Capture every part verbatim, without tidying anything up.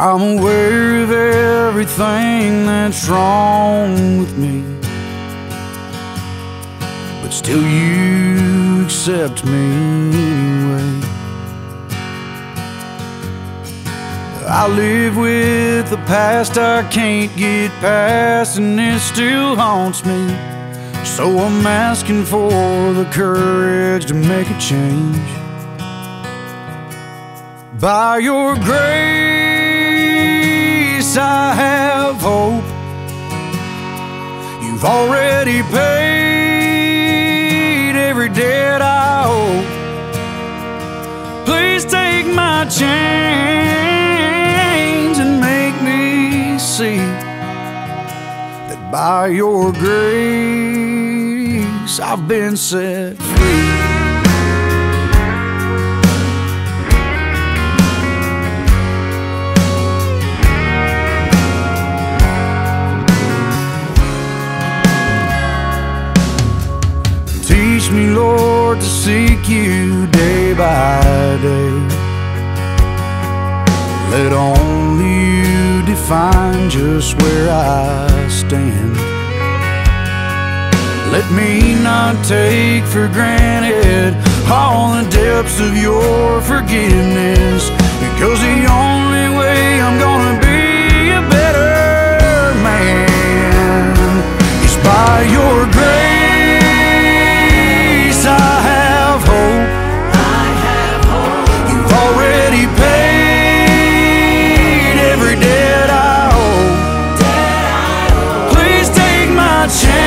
I'm aware of everything that's wrong with me, but still you accept me anyway. I live with the past I can't get past, and it still haunts me. So I'm asking for the courage to make a change. By your grace I have hope. You've already paid every debt I owe. Please take my chains and make me see that by your grace I've been set free. Teach me, Lord, to seek you day by day. Let only you define just where I stand. Let me not take for granted all the depths of your forgiveness, because the only way I'm gonna be a better man is by your grace. I have hope. I have hope. You've already paid every debt I owe. Debt I owe. Please take my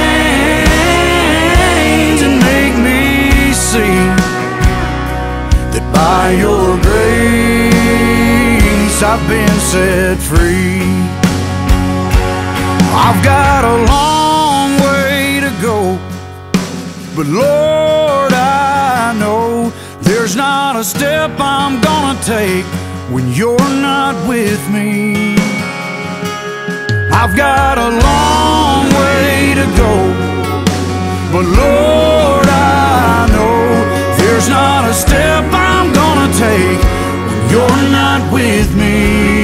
chains and make me see that by your grace I've been set free. I've got a long way to go, but Lord, I know there's not a step I'm gonna take when you're not with me. I've got a long way to go, but Lord, I know there's not a step I'm gonna take when you're not with me.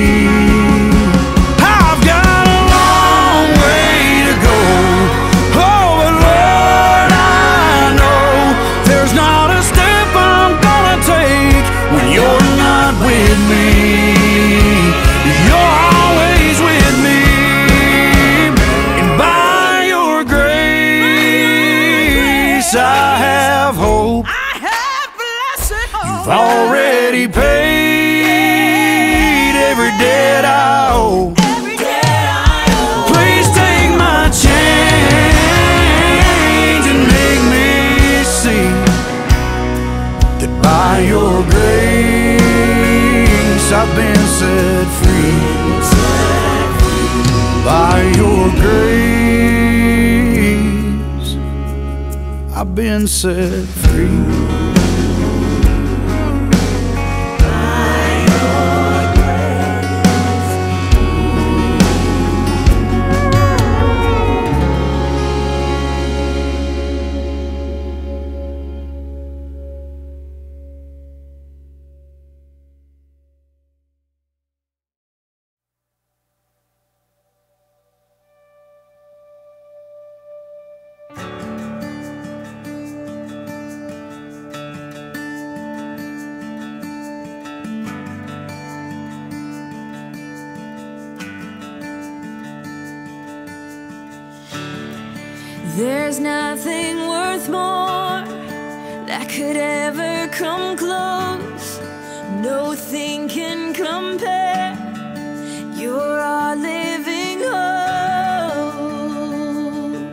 I've got a long way to go. Oh, but Lord, I know there's not a step I'm gonna take when you're not with me. You're always with me, and by your grace I have hope. I have blessed hope. You've already paid every debt I owe. Every day I owe. Please take my chains and make me see that by your grace I've been set free. By your grace I've been set free. There's nothing worth more that could ever come close. Nothing can compare. You're our living hope.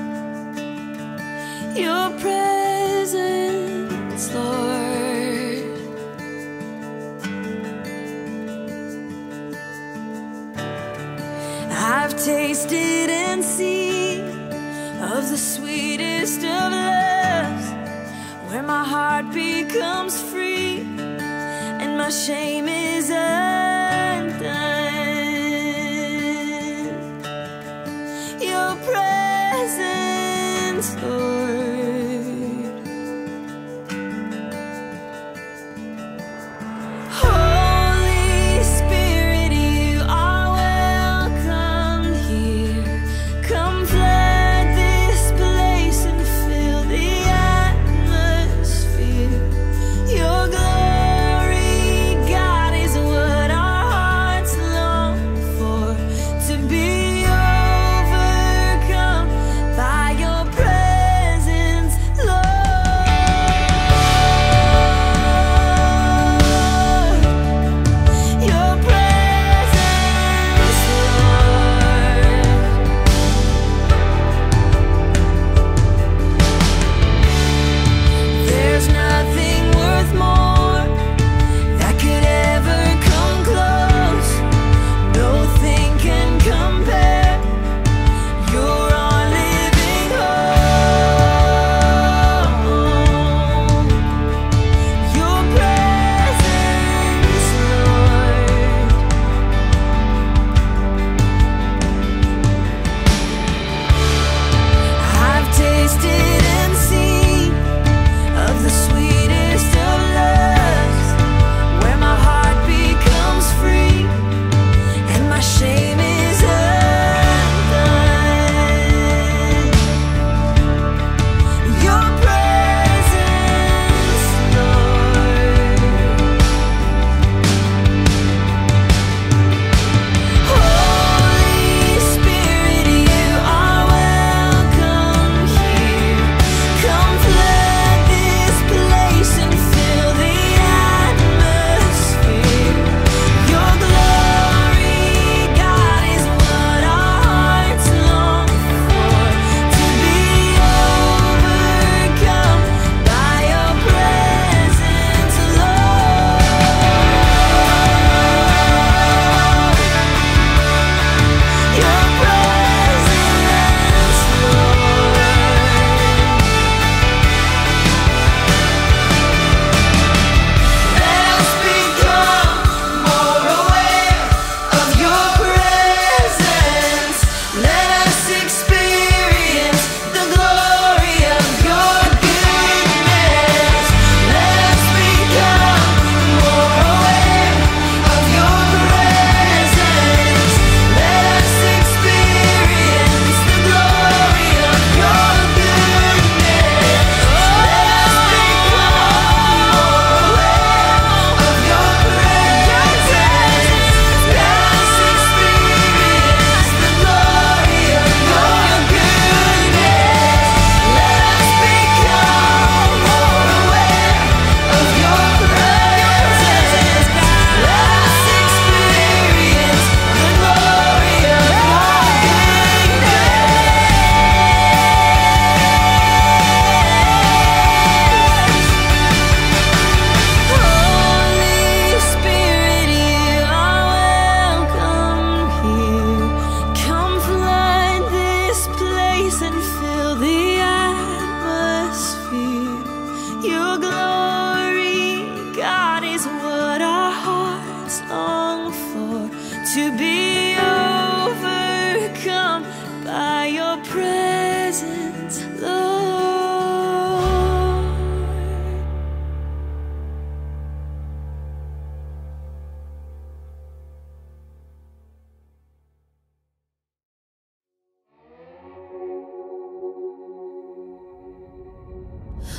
Your presence, Lord. I've tasted and seen of the sweetest of loves, where my heart becomes free and my shame is undone. Your presence, Lord. Holy Spirit, you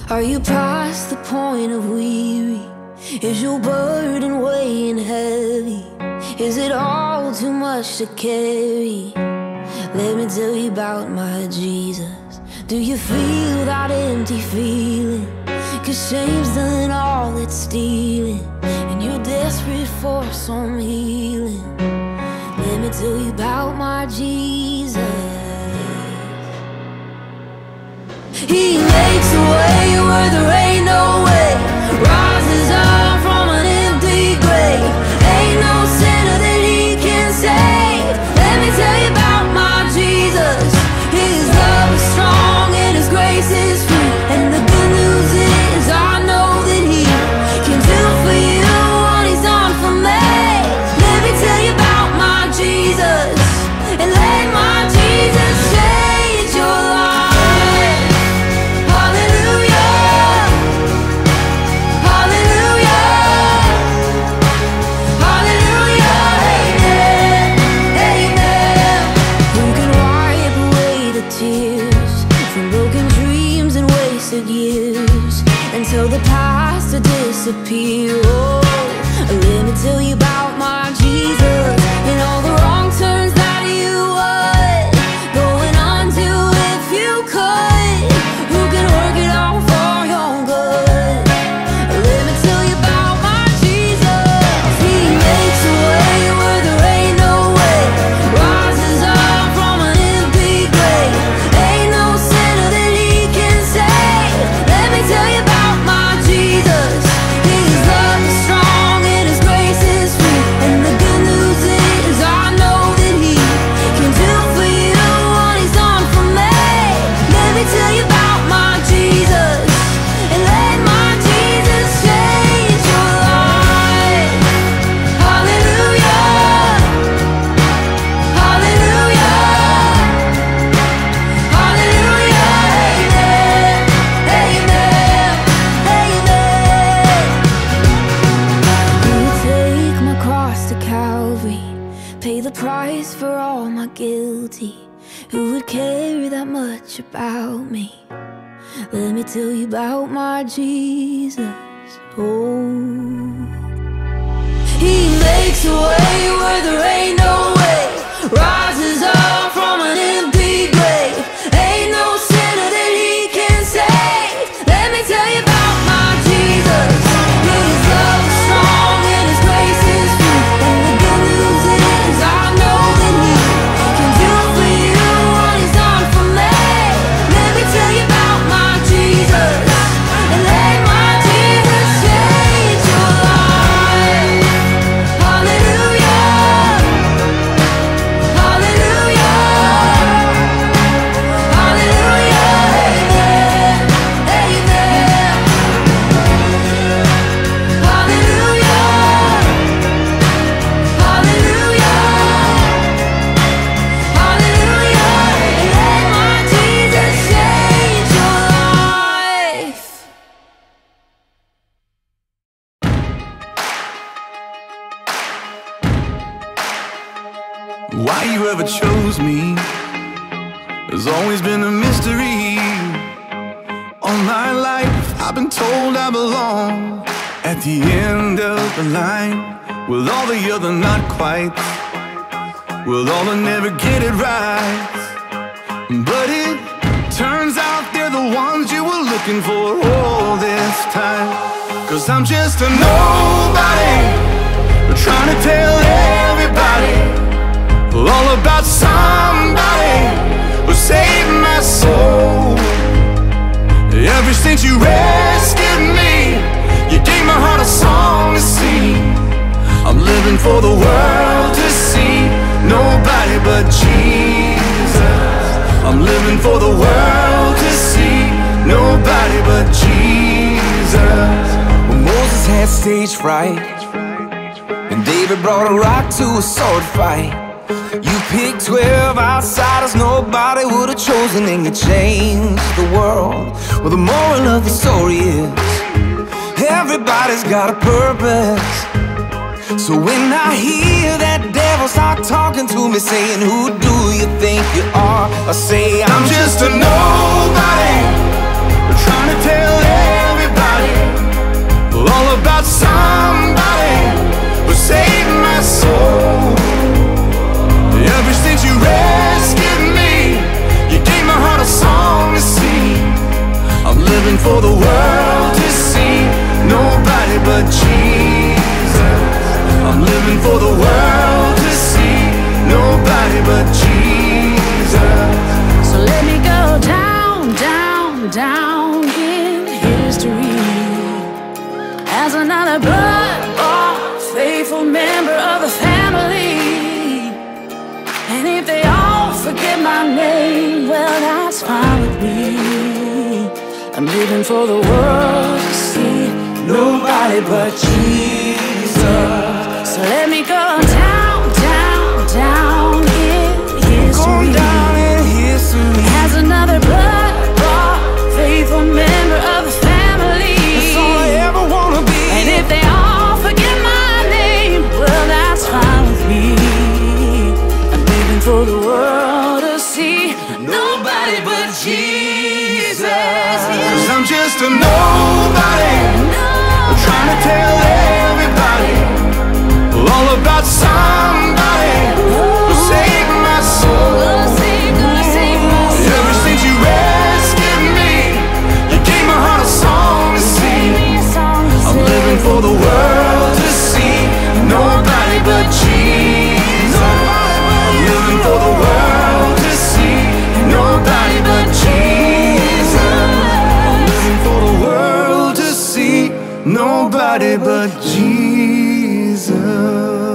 Are you past the point of weary? Is your burden weighing heavy? Is it all too much to carry? Let me tell you about my Jesus. Do you feel that empty feeling? Cause shame's done all it's stealing, and you're desperate for some healing. Let me tell you about my Jesus. He makes a way where there ain't no way, rises up from an empty grave. Ain't no sinner that he can save. Let me tell you about my Jesus. His love is strong and his grace is free, and the good news is I know that he can do for you what he's done for me. Let me tell you about my Jesus, and let my Jesus change your life. Years until the past to disappear. Oh, let me tell you about my Jesus and all the wrong turns that you would going on to if you could. Who can work it all for your good? Let me tell you about my Jesus. He makes a way where there ain't no way, rises up from an empty grave. Ain't no sinner that he can save. Let me tell you about my Jesus. His love is strong and his grace is free, and the good news is I know that he can do for you what he's done for me. Let me tell you about my Jesus, and let my Jesus change your life. Hallelujah, hallelujah, hallelujah, amen, amen, amen. Who would take my cross to Calvary, pay the price for all my guilty? Who would care that much about me? Let me tell you about my Jesus. Oh, he makes a way where there ain't no way, rises up from an empty grave. Ain't no sinner that he can save. Let me tell you about my Jesus. His love is strong and his grace is free, and the good news is I know that he can do for you what he's done for me. Let me tell you about my Jesus, and let my Jesus change your life. Hallelujah, hallelujah, hallelujah, amen, amen. Hallelujah, hallelujah, hallelujah, and let my Jesus change your life. Why you ever chose me has always been a mystery. All my life I've been told I belong at the end of the line, with all the other not quite, with all the never get it right. But it turns out they're the ones you were looking for all this time. Cause I'm just a nobody, trying to tell everybody all about somebody who saved my soul. Ever since you rescued me, you gave my heart a song to sing. I'm living for the world to see, nobody but Jesus. I'm living for the world to see, nobody but Jesus. When Moses had stage fright, and David brought a rock to a sword fight, you picked twelve outsiders nobody would have chosen, and you changed the world. Well, the moral of the story is everybody's got a purpose. So when I hear that devil start talking to me, saying, who do you think you are? I say, I'm, I'm just a nobody, trying to tell all about somebody who saved my soul. Ever since you rescued me, you gave my heart a song to sing. I'm living for the world to see, nobody but Jesus. I'm living for the world to see, nobody but Jesus. So let me go down, down, down in history as another blood-bought, faithful member of the family. And if they all forget my name, well, that's fine with me. I'm living for the world to see, nobody but Jesus. So let me go down, down, down in history, Go down in history as another blood-bought, faithful member of the family. That's all I ever wanna be. And if they all forget my name, well, that's fine with me. I'm living for the world to see, nobody but Jesus. 'Cause I'm just a nobody, trying to tell everybody all about somebody who saved my soul. Ever since you rescued me, you gave my heart a song to sing. I'm living for the world to see, nobody but Jesus. I'm living for the world to see, nobody but Jesus. I'm living for the world to see, nobody but Jesus.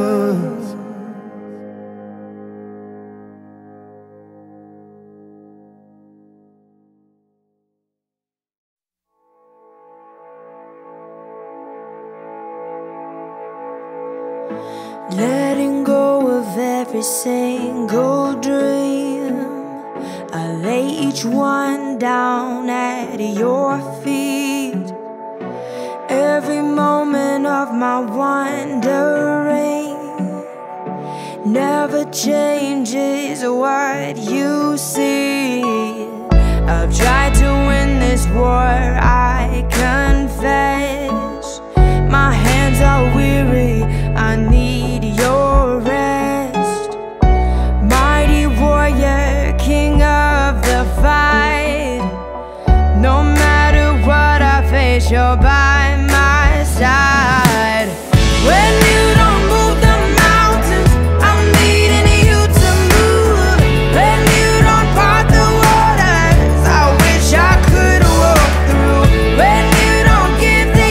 Letting go of every single dream, I lay each one down at your feet. Every moment of my wandering never changes what you see. I've tried to win this war, I confess. My hands are weary, I need your rest. Mighty warrior, king of the fight. No matter what I face, you're by my side. When you don't move the mountains, I'm needing you to move. When you don't part the waters, I wish I could walk through. When you don't give the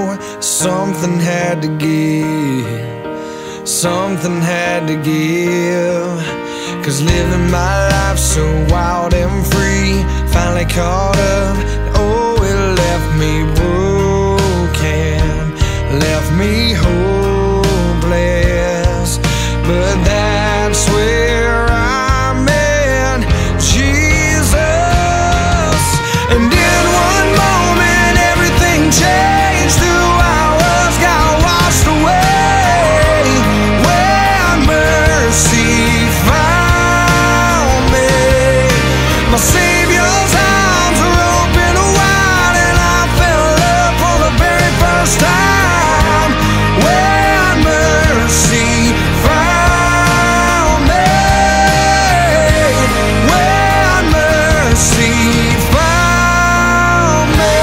something had to give, something had to give. Cause living my life so wild and free finally caught up. Oh, it left me broken, left me hopeless. But that's where I met Jesus. And in one moment everything changed. Two hours got washed away when mercy found me. My Savior's arms were open wide, and I fell in love for the very first time when mercy found me. When mercy found me.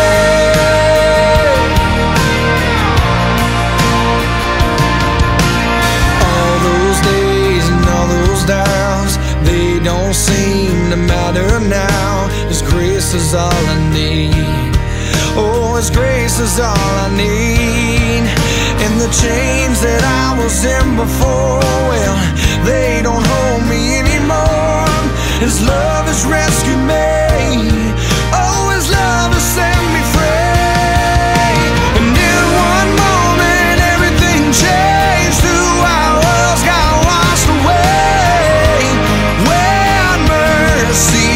All those days and all those doubts, they don't seem to matter now. His grace is all I need. Oh, His grace is all I need. And the chains that I was in before, well, they don't hold me anymore. His love has rescued me. Oh, His love has set me free. And in one moment everything changed. Two hours got washed away when mercy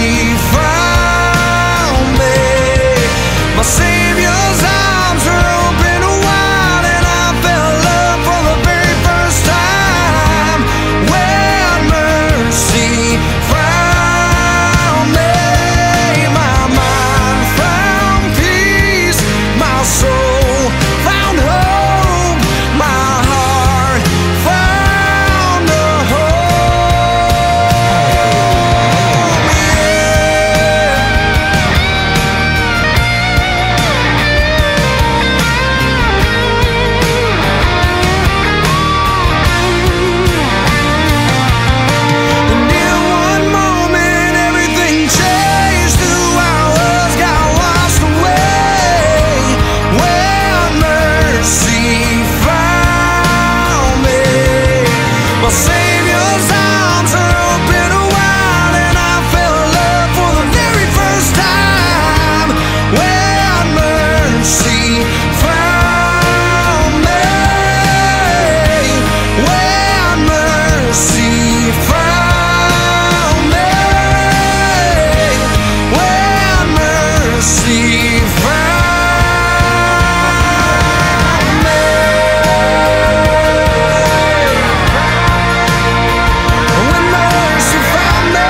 found me. My Savior's arms are open wide, and I fell in love for the very first time when mercy found me. My mind found peace, my soul found hope, my heart found a home. And in one moment everything changed. Two hours got washed away when mercy found me. My Savior's arms are open wide, and I fell in love for the very first time when mercy found me. When mercy found me. When mercy found me. When mercy found me.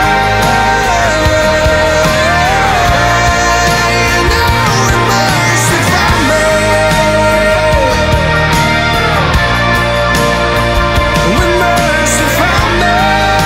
Now when mercy found me. When mercy found me.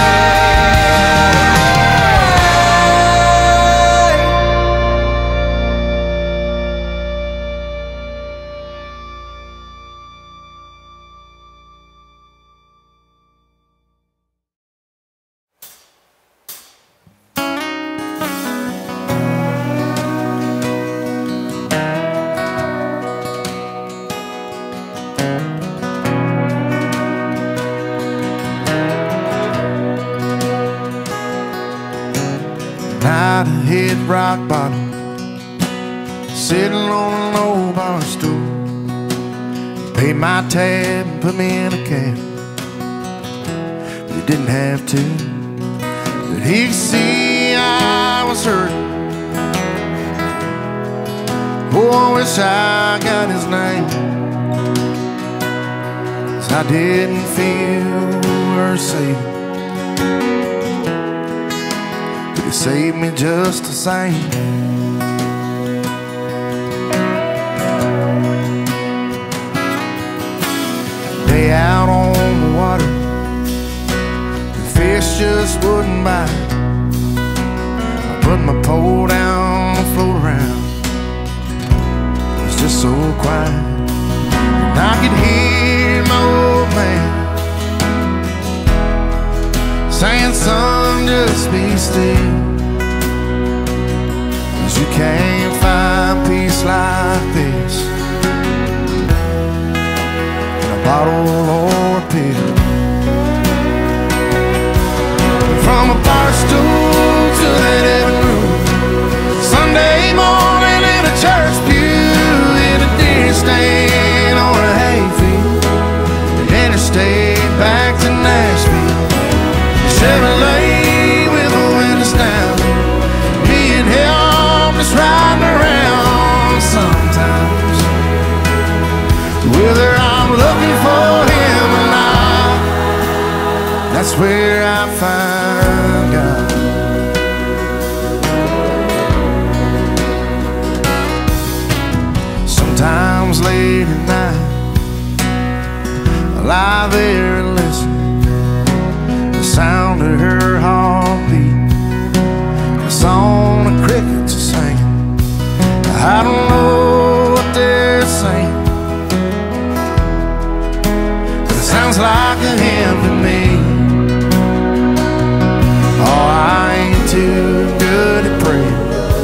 Night I hit rock bottom, sitting on a low bar stool. Paid my tab and put me in a cab, but he didn't have to. But he could see I was hurting. Oh, I wish I got his name, 'cause I didn't feel worth saving. It saved me just the same. Day out on the water, the fish just wouldn't bite. I put my pole down, float around. It was just so quiet, and I could hear my old man saying, "Son, just be still, 'cause you can't find peace like this bottle or a pill. From a bar stool to that living room, Sunday morning in a church pew, in a deer stand on a hayfield, interstate back to Nashville, Chevrolet with the windows down, me and him just riding around sometimes. Whether I'm looking for him or not, that's where I find God. Sometimes late at night, I lie there and listen. The sound of her heartbeat, the song the crickets are singing. I don't know what they're saying, sounds like a hymn to me. Oh, I ain't too good at praying,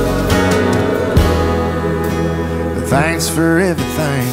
but thanks for everything.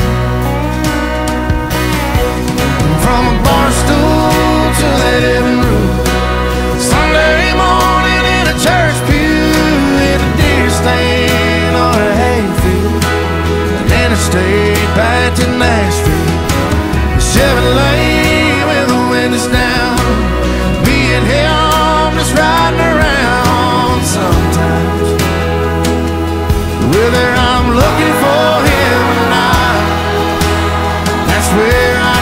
From a bar stool to that living room, Sunday morning in a church pew, in a deer stand on a hayfield, an interstate back to Nashville, Chevrolet with the windows down, me and him just riding around sometimes. Whether I'm looking for him or not, that's where I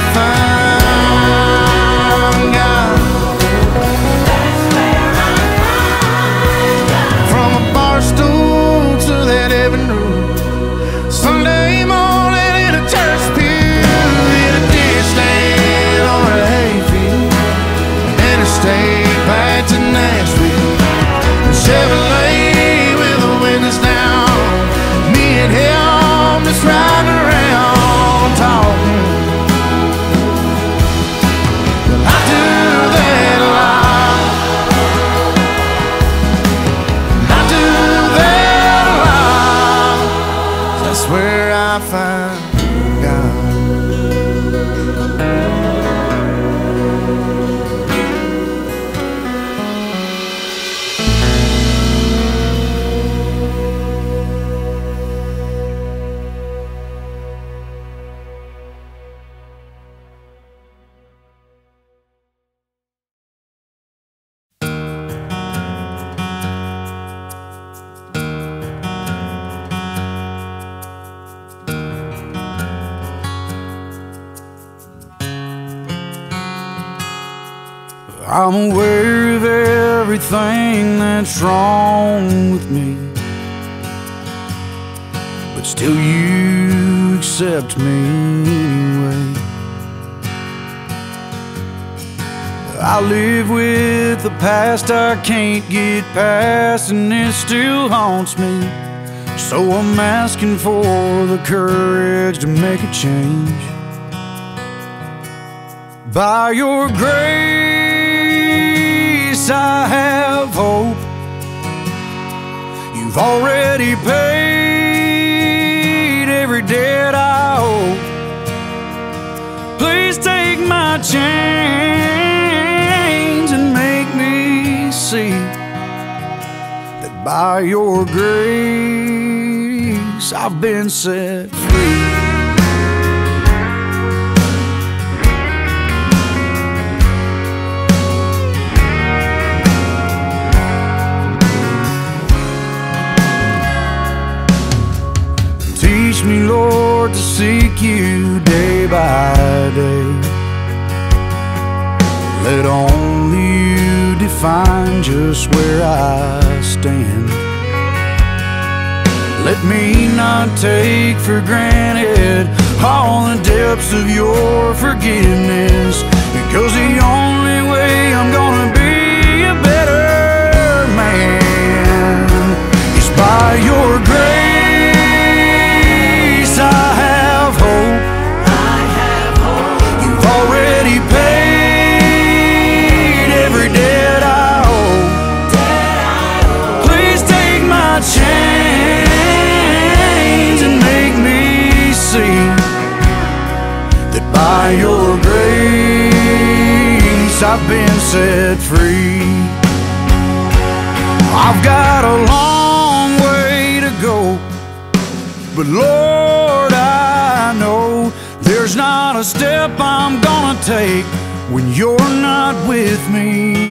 find God. From a bar stool to that living room, Sunday morning in a church pew, stand on a hayfield, interstate back to Nashville, Chevrolet with the windows down, me and him just riding around talking. Well, I do that a lot, I do that a lot, that's where I find God. I'm aware of everything that's wrong with me, but still you accept me anyway. I live with the past I can't get past, and it still haunts me. So I'm asking for the courage to make a change. By your grace I have hope. You've already paid every debt I owe. Please take my chains and make me see that by your grace I've been set free. Teach me, Lord, to seek you day by day. Let only you define just where I stand. Let me not take for granted all the depths of your forgiveness, because the only way I'm gonna be a better man is by your grace. I have hope. I have hope. You've already paid every debt I owe. Debt I owe. Please take my chains and make me see that by your grace I've been set free. I've got a long way to go, but Lord, I know there's not a step I'm gonna take when you're not with me.